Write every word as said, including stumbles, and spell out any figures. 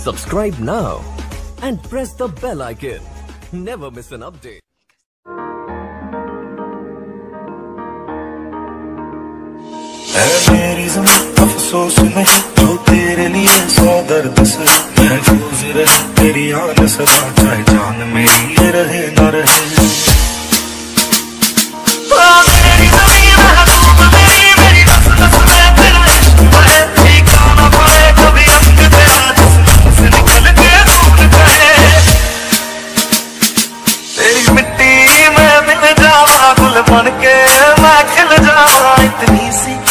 Subscribe now and press the bell icon. Never miss an update. है मेरी ज़मीं अफसोस नहीं तो तेरे लिए सौ दर्द से महफूज रहे तेरी आन सदा, चाहे जान मेरी ये रहे न रहे। तेरी मिट्टी में मिल जावा, गुल बन के मैं खिल जावा, इतनी सी